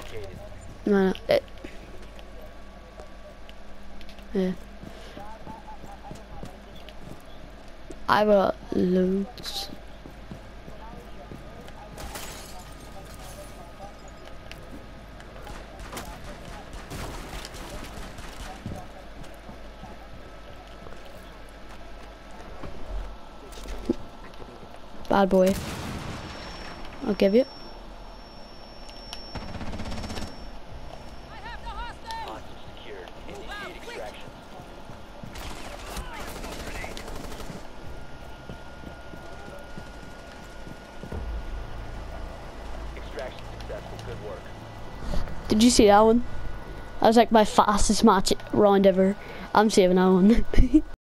No, yeah. I've got loads. Bad boy. I'll give you. Did you see that one? That was like my fastest match round ever. I'm saving that one.